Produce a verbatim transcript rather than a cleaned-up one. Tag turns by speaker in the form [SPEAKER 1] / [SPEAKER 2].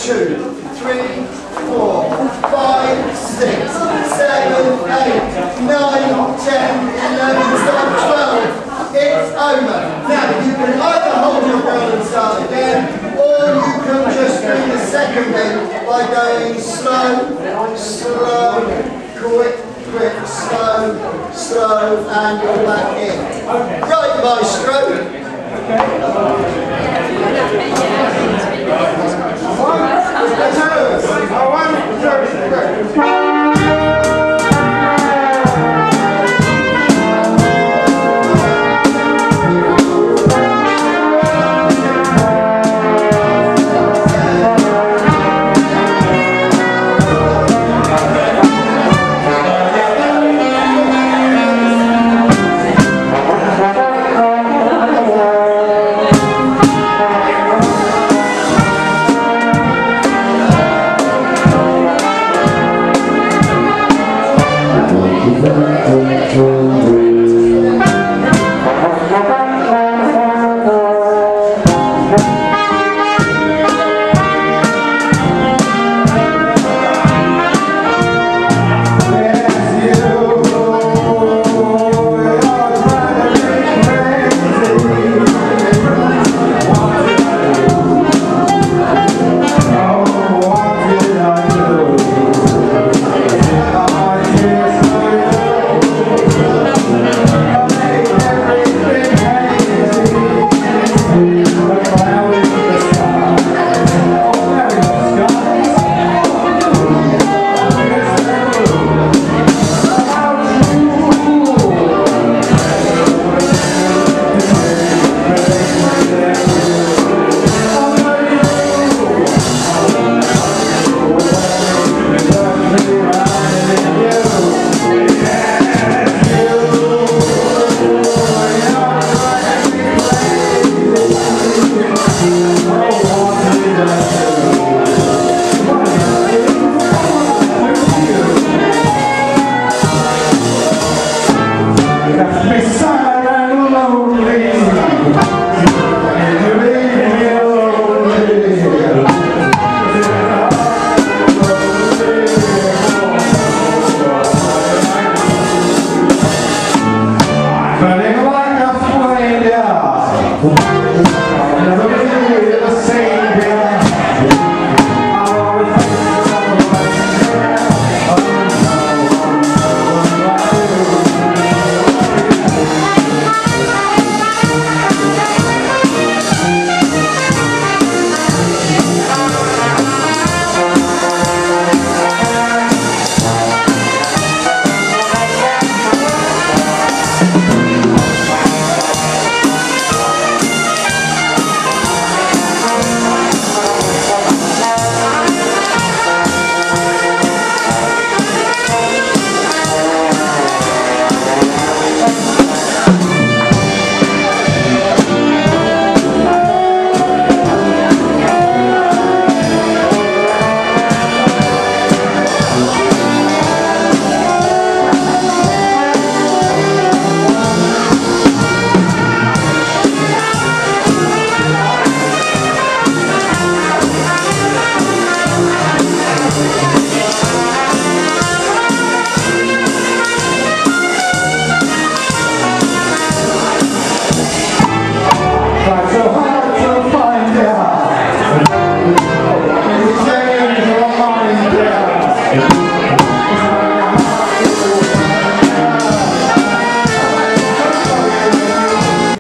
[SPEAKER 1] two, three, four, five, six, seven, eight, nine, ten, eleven, twelve. It's over. Now you can either hold your ground and start again, or you can just do the second bit by going slow, slow, quick, quick, slow, slow, and you're back in. Right, maestro.